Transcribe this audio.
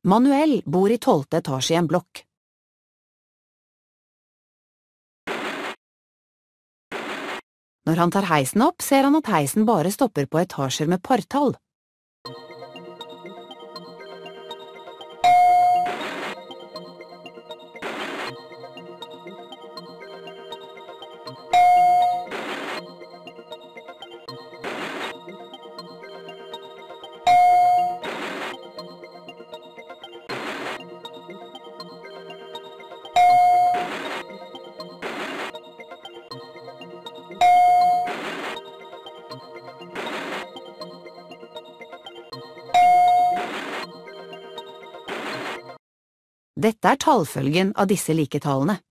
Manuel bor i 12. etasje i en blokk. Når han tar heisen opp, ser han at heisen bare stopper på etasjer med partall. Dette er tallfølgen av disse like tallene.